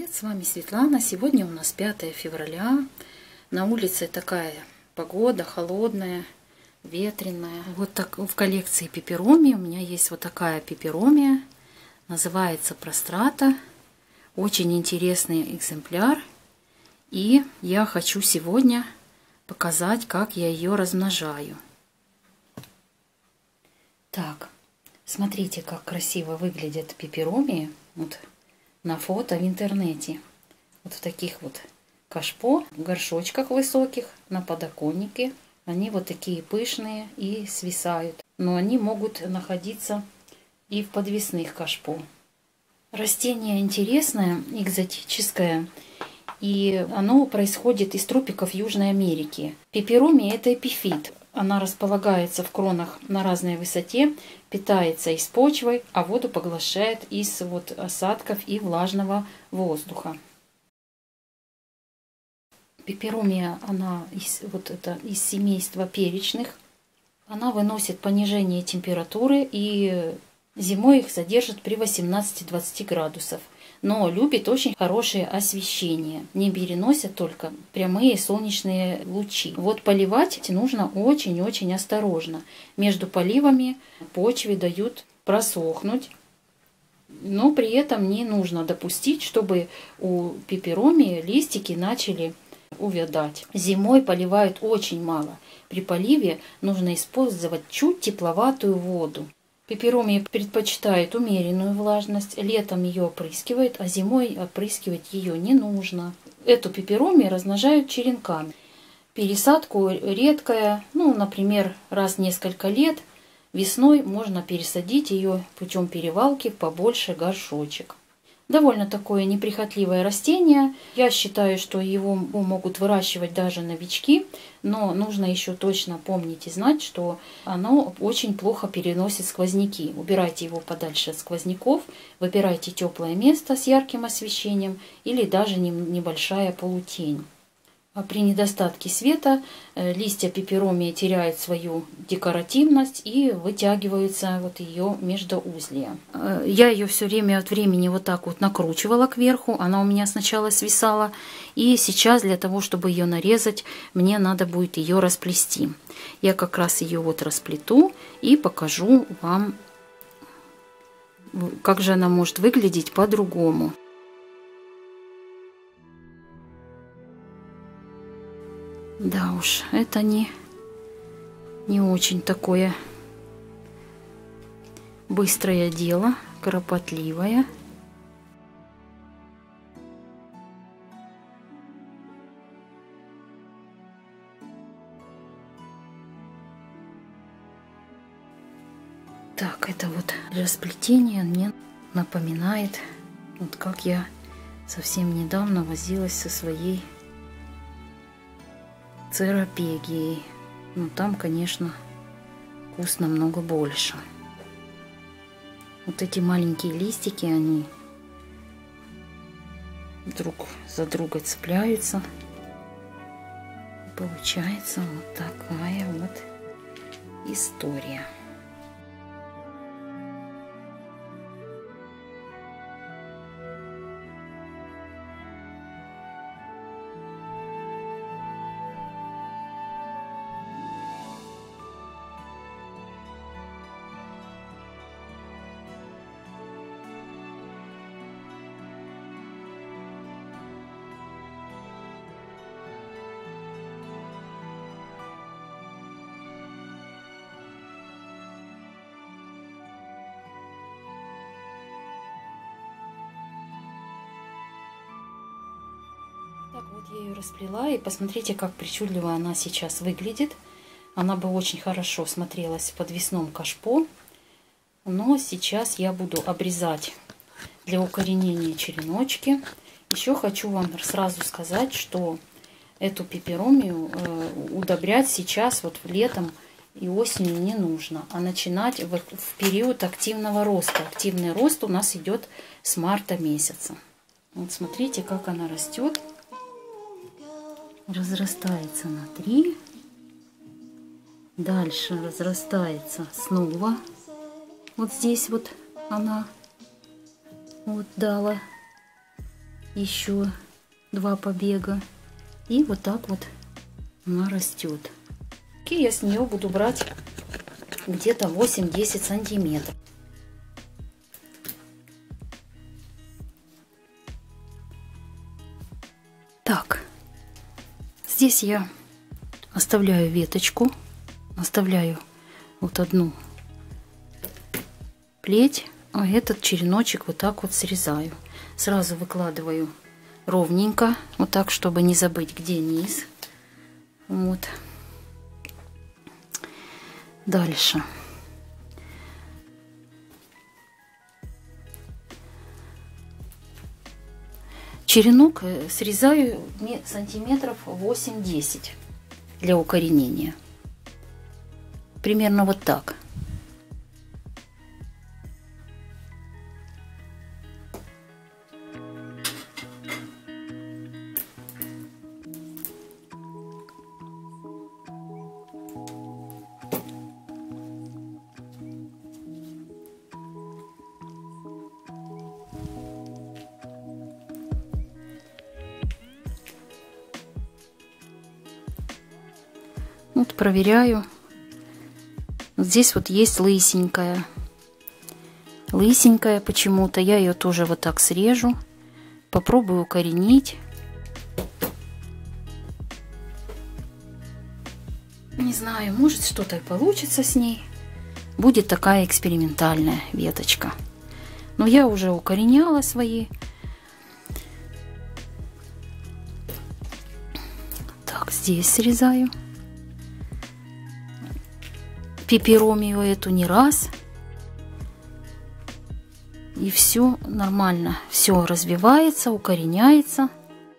привет! С вами Светлана. Сегодня у нас 5 февраля. На улице такая погода холодная, ветреная. Вот так в коллекции пепероми у меня есть вот такая пеперомия. Называется прострата. Очень интересный экземпляр. И я хочу сегодня показать, как я ее размножаю. Так, смотрите, как красиво выглядят пеперомии. Вот на фото в интернете. Вот в таких вот кашпо, в горшочках высоких, на подоконнике. Они вот такие пышные и свисают. Но они могут находиться и в подвесных кашпо. Растение интересное, экзотическое. И оно происходит из тропиков Южной Америки. Пеперомия — это эпифит. Она располагается в кронах на разной высоте, питается из почвы, а воду поглощает из осадков и влажного воздуха. Пеперомия, она из семейства перечных. Она выносит понижение температуры и зимой их содержит при 18-20 градусов. Но любит очень хорошее освещение. Не переносят только прямые солнечные лучи. Вот поливать нужно очень-очень осторожно. Между поливами почве дают просохнуть. Но при этом не нужно допустить, чтобы у пеперомии листики начали увядать. Зимой поливают очень мало. При поливе нужно использовать чуть тепловатую воду. Пеперомия предпочитает умеренную влажность, летом ее опрыскивают, а зимой опрыскивать ее не нужно. Эту пеперомию размножают черенками. Пересадку редкая, например, раз в несколько лет. Весной можно пересадить ее путем перевалки в побольше горшочек. Довольно такое неприхотливое растение. Я считаю, что его могут выращивать даже новички, но нужно еще точно помнить и знать, что оно очень плохо переносит сквозняки. Убирайте его подальше от сквозняков, выбирайте теплое место с ярким освещением или даже небольшая полутень. А при недостатке света листья пеперомии теряют свою декоративность и вытягиваются ее междуузлия. Я ее все время от времени вот так вот накручивала кверху. Она у меня сначала свисала. И сейчас для того, чтобы ее нарезать, мне надо будет ее расплести. Я как раз ее расплету и покажу вам, как же она может выглядеть по-другому. Да уж, это не очень такое быстрое дело, кропотливое. Так, это расплетение мне напоминает, как я совсем недавно возилась со своей церапегией. Но там, конечно, вкус намного больше. Вот эти маленькие листики, они друг за друга цепляются. Получается вот такая история. Так вот я ее расплела, и посмотрите, как причудливо она сейчас выглядит. Она бы очень хорошо смотрелась в подвесном кашпо, но сейчас я буду обрезать для укоренения череночки. Еще хочу вам сразу сказать, что эту пеперомию удобрять сейчас летом и осенью не нужно, а начинать в период активного роста. Активный рост у нас идет с марта месяца. Вот смотрите, как она растет. Разрастается на 3. Дальше разрастается снова. Вот здесь она дала еще 2 побега. И вот так вот она растет. И я с нее буду брать где-то 8-10 сантиметров. Так, здесь я оставляю веточку, оставляю вот одну плеть, а этот череночек вот так вот срезаю. Сразу выкладываю ровненько, вот так, чтобы не забыть, где низ. Вот. Дальше. Черенок срезаю сантиметров 8-10 для укоренения. Примерно вот так. Вот проверяю. Здесь вот есть лысенькая. Лысенькая почему-то. Я ее тоже вот так срежу. Попробую укоренить. Не знаю, может что-то и получится с ней. Будет такая экспериментальная веточка. Но я уже укореняла свои. Так, здесь срезаю. Пеперомию эту не раз. И все нормально. Все развивается, укореняется.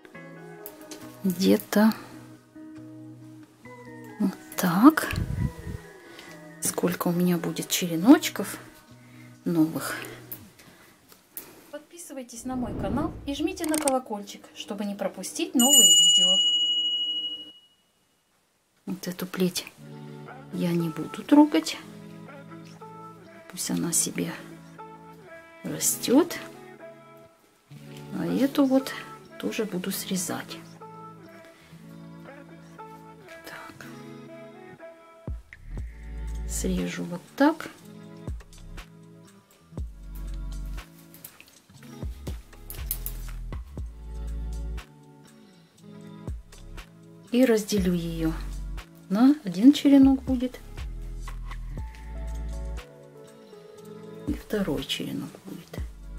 Где-то вот так. Сколько у меня будет череночков новых. Подписывайтесь на мой канал и жмите на колокольчик, чтобы не пропустить новые видео. Вот эту плеть я не буду трогать. Пусть она себе растет. А эту вот тоже буду срезать. Так. Срежу вот так. И разделю ее на один черенок будет. И второй черенок будет.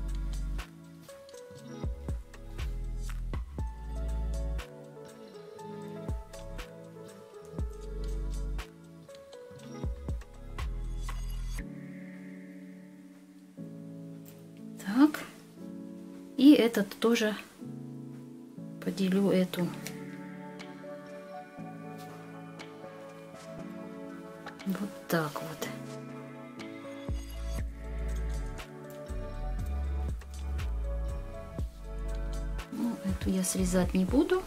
Так. И этот тоже поделю эту. Вот так вот. Ну, эту я срезать не буду.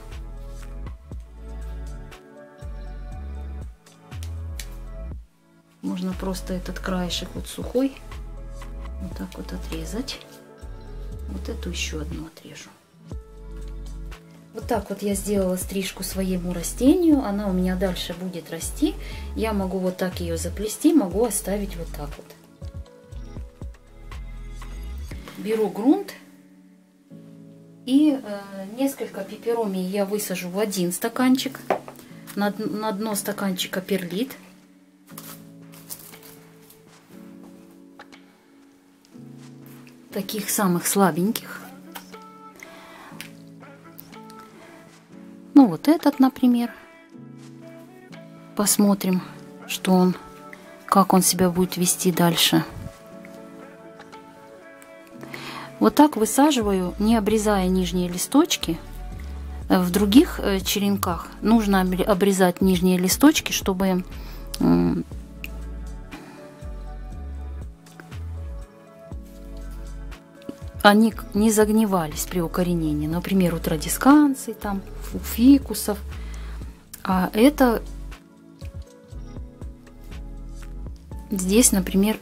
Можно просто этот краешек вот сухой вот так вот отрезать. Вот эту еще одну отрежу. Вот так вот я сделала стрижку своему растению. Она у меня дальше будет расти. Я могу вот так ее заплести, могу оставить вот так вот. Беру грунт и несколько пеперомий я высажу в один стаканчик. На дно стаканчика перлит. Таких самых слабеньких. Ну вот этот, например. Посмотрим, что он, как он себя будет вести дальше. Вот так высаживаю, не обрезая нижние листочки. В других черенках нужно обрезать нижние листочки, чтобы они не загнивались при укоренении. Например, у традисканций, там, у фикусов. А это здесь, например,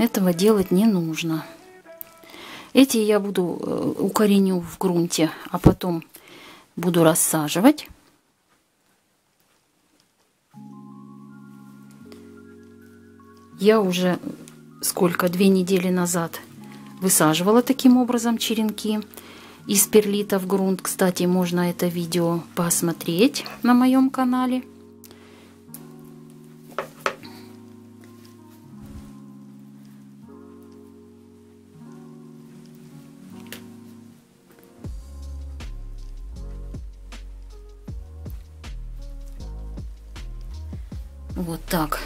этого делать не нужно. Эти я буду укореню в грунте, а потом буду рассаживать. Я уже 2 недели назад высаживала таким образом черенки из перлита в грунт. Кстати, можно это видео посмотреть на моем канале. Вот так.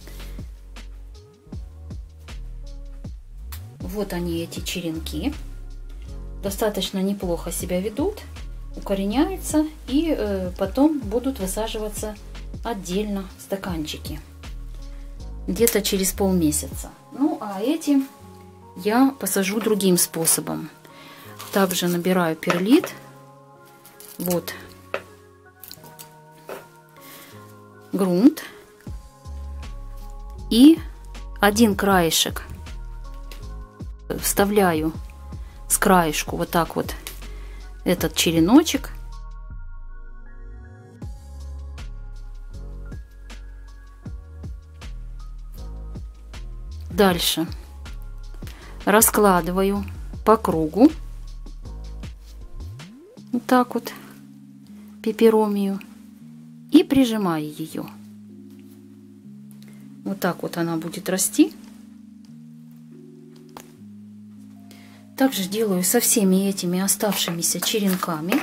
Вот они, эти черенки. Достаточно неплохо себя ведут, укореняются и потом будут высаживаться отдельно в стаканчики. Где-то через полмесяца. Ну, а эти я посажу другим способом. Также набираю перлит. Вот. Грунт. И один краешек вставляю с краешку вот так вот этот череночек. Дальше раскладываю по кругу вот так вот пеперомию и прижимаю ее. Вот так вот она будет расти. Также делаю со всеми этими оставшимися черенками.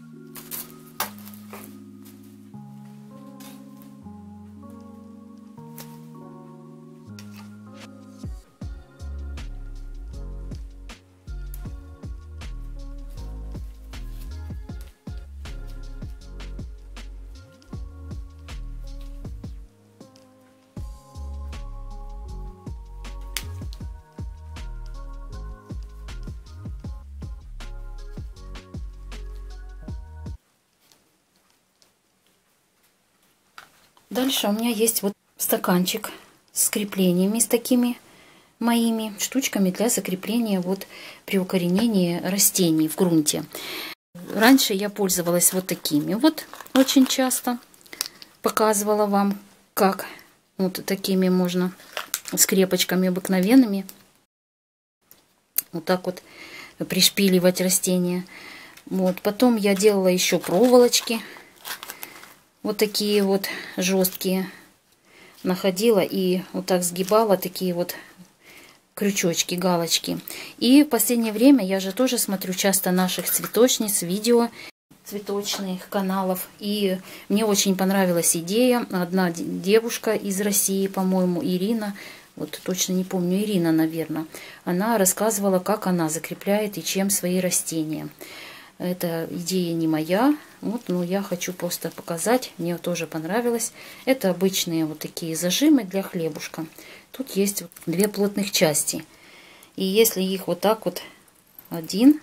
Дальше у меня есть вот стаканчик с креплениями, с такими моими штучками для закрепления вот при укоренении растений в грунте. Раньше я пользовалась вот такими вот очень часто. Показывала вам, как вот такими можно скрепочками обыкновенными вот так вот пришпиливать растения. Вот. Потом я делала еще проволочки. Вот такие вот жесткие. Находила и вот так сгибала такие вот крючочки, галочки. И в последнее время я же тоже смотрю часто наших цветочниц, видео цветочных каналов. И мне очень понравилась идея. Одна девушка из России, по-моему, Ирина, вот точно не помню, Ирина, наверное, она рассказывала, как она закрепляет и чем свои растения. Эта идея не моя, вот, но я хочу просто показать, мне тоже понравилось. Это обычные вот такие зажимы для хлебушка. Тут есть 2 плотных части. И если их вот так вот один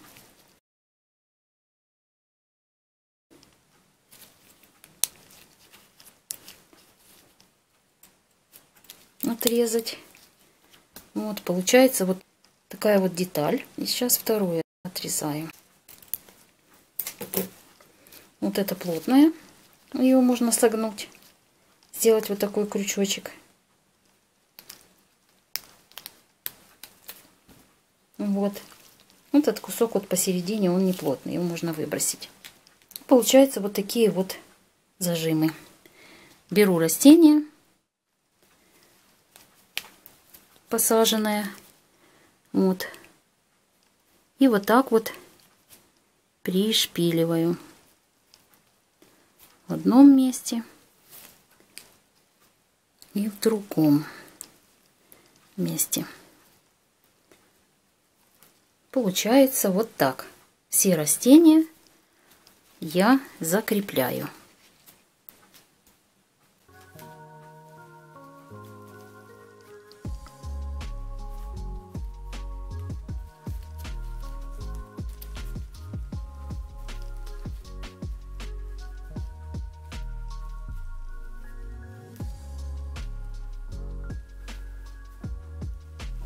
отрезать, вот получается вот такая вот деталь. И сейчас второе отрезаю. Вот это плотное, его можно согнуть, сделать вот такой крючочек. Вот этот кусок вот посередине, он не плотный, его можно выбросить. Получается вот такие вот зажимы. Беру растение посаженное, вот, и вот так вот пришпиливаю в одном месте и в другом месте. Получается вот так. Все растения я закрепляю.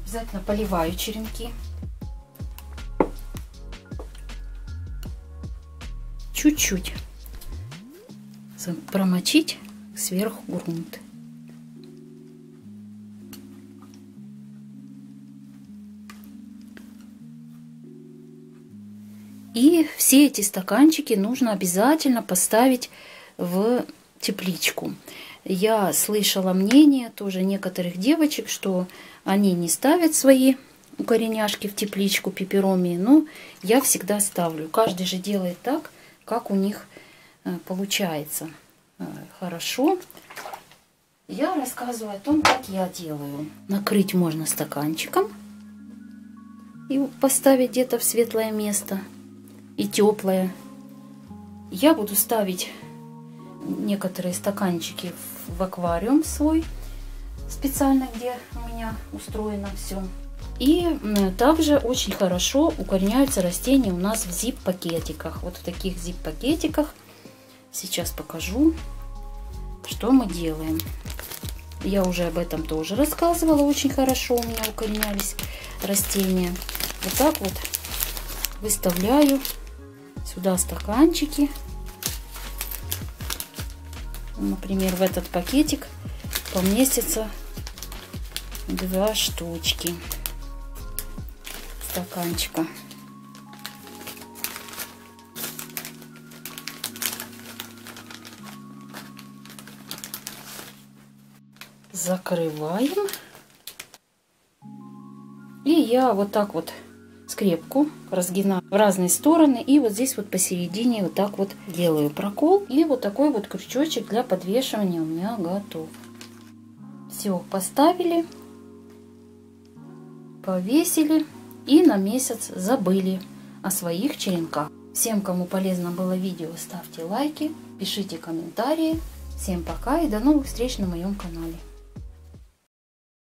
Обязательно поливаю черенки. Чуть-чуть промочить сверху грунт. И все эти стаканчики нужно обязательно поставить в тепличку. Я слышала мнение тоже некоторых девочек, что они не ставят свои укореняшки в тепличку пеперомии, но я всегда ставлю. Каждый же делает так, как у них получается хорошо. Я рассказываю о том, как я делаю. Накрыть можно стаканчиком и поставить где-то в светлое место и теплое. Я буду ставить некоторые стаканчики в аквариум свой, специально, где у меня устроено все. И также очень хорошо укореняются растения у нас в зип-пакетиках. Вот в таких зип-пакетиках. Сейчас покажу, что мы делаем. Я уже об этом тоже рассказывала. Очень хорошо у меня укоренялись растения. Вот так вот выставляю сюда стаканчики. Например, в этот пакетик поместится 2 штучки стаканчика. Закрываем. И я вот так вот скрепку разгинаю в разные стороны. И вот здесь вот посередине вот так вот делаю прокол. И вот такой вот крючочек для подвешивания у меня готов. Все, поставили, повесили и на месяц забыли о своих черенках. Всем, кому полезно было видео, ставьте лайки, пишите комментарии. Всем пока и до новых встреч на моем канале.